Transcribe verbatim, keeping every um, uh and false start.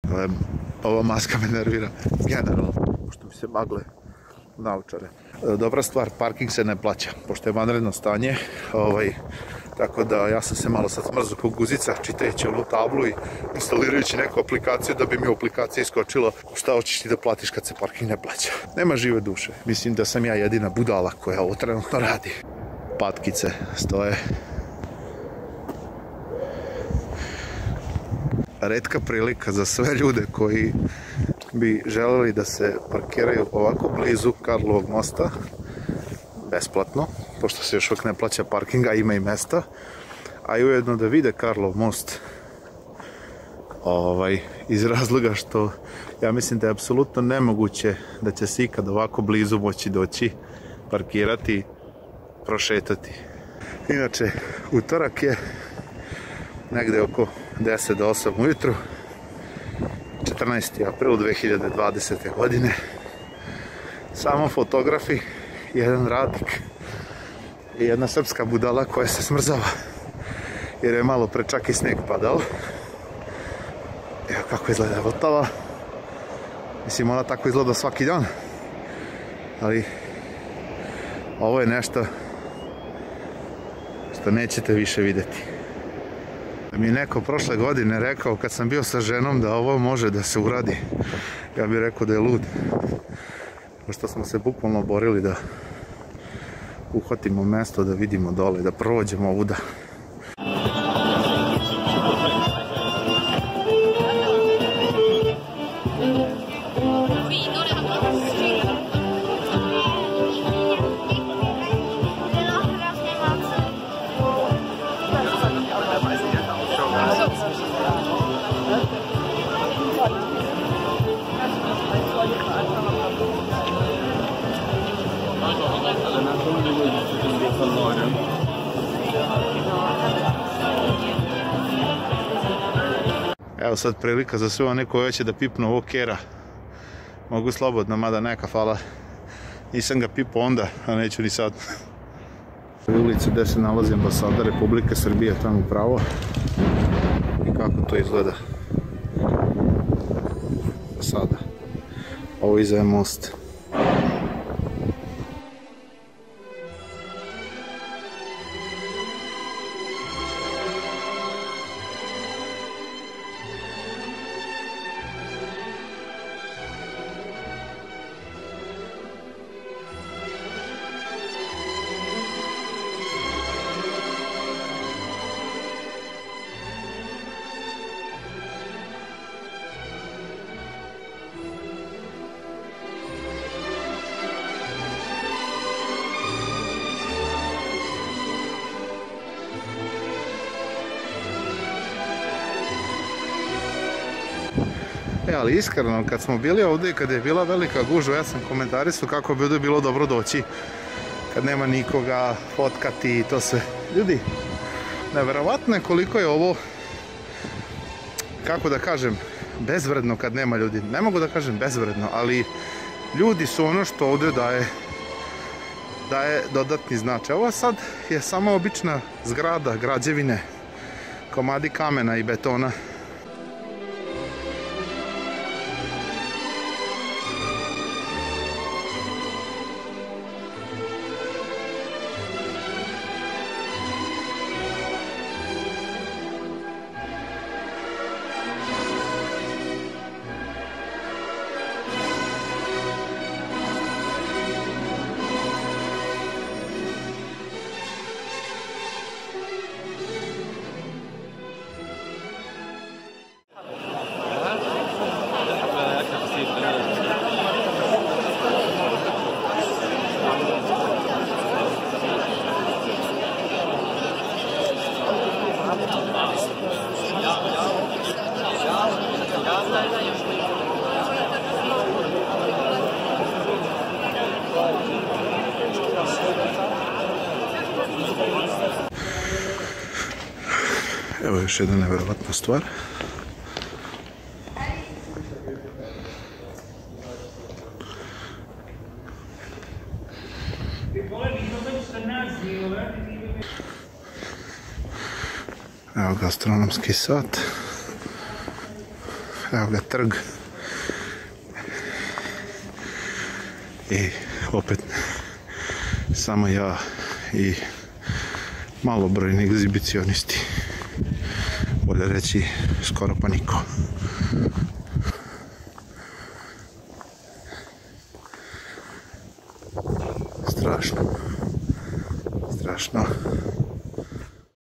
Ova maska me nervira generalno, pošto mi se magle naučare. Dobra stvar, parking se ne plaća, pošto je vanredno stanje, ovaj, tako da ja sam se malo sad smrzao ko guzica čitajući ovu tablu i instalirajući neku aplikaciju da bi mi u aplikaciji iskočilo šta hoćeš ti da platiš kad se parking ne plaća. Nema žive duše, mislim da sam ja jedina budala koja ovo trenutno radi. Patkice stoje. Retka prilika za sve ljude koji bi želeli da se parkiraju ovako blizu Karlovog mosta, besplatno, pošto se još uvijek ne plaća parkinga, ima i mesta, a i ujedno da vide Karlov most, ovaj, iz razloga što ja mislim da je apsolutno nemoguće da će se ikad ovako blizu moći doći, parkirati, prošetati. Inače, utorak je negde oko deset do osam ujutru, četrnaesti april dve hiljade dvadesete. godine. Samo fotografi, jedan radnik i jedna srpska budala koja se smrzava jer je malo pre čak i sneg padao. Evo kako izgleda Vltava. Mislim, ona tako izgleda svaki dan, ali ovo je nešto što nećete više vidjeti. Mi je neko prošle godine rekao kad sam bio sa ženom da ovo može da se uradi, ja bih rekao da je lud, pošto smo se bukvalno borili da uhvatimo mesto, da vidimo dole, da prođemo ovuda. Evo sad prilika za sve one koji hoće da pipnu ovog kera. Mogu slobodno, mada neka, hvala. Nisam ga pipao onda, a neću ni sad. Ulica gde se nalazi ambasada Republike Srbije, tamo pravo. I kako to izgleda sada. Ovo iza je most. E, ali iskreno, kad smo bili ovdje i kad je bila velika gužva, ja sam komentarisao kako bi ovdje bilo dobro doći, kad nema nikoga, fotkati i to sve. Ljudi, neverovatno je koliko je ovo, kako da kažem, bezvredno kad nema ljudi. Ne mogu da kažem bezvredno, ali ljudi su ono što ovdje daje, daje dodatni značaj. Ovo sad je samo obična zgrada, građevine, komadi kamena i betona. Evo još jedna nevjerovatna stvar. Evo gastronomski sat. evo ga trg. I opet samo ja i malobrojni egzibicionisti. Bolje reći skoro pa niko. Strašno. Strašno.